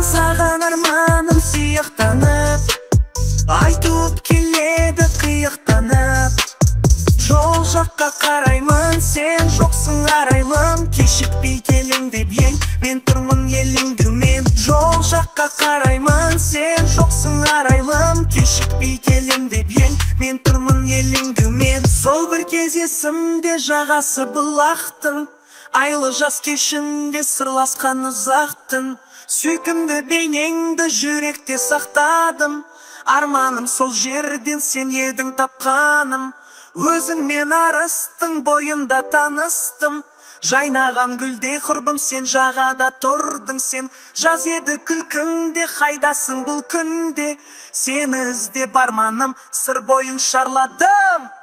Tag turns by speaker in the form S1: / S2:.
S1: саған арманым сияқтанып, айтып келеді қиықтанып. Жол жаққа қараймын, сен жоқсың арайлым. Кешікпей келің деп ең, мен тұрмын еліңдімен. Жол жаққа қараймын, сен жоқсың арайлым. Кешікпей келің деп ең, мен тұрмын еліңдімен. Сол бір кез есімде жағасы бұлақтың, айлы жас кешінде сырласқан ұзақтың. Сүйкімді бейнеңді жүректе сақтадым, арманым сол жерден сен едің тапқаным. Өзіңмен арыстың бойында таныстым, жайнаған гүлде құрбым сен жағада тұрдың. Сен жаз еді күлкіңде, қайдасың бұл күнде? Сені іздеп арманым сыр бойын шарладым.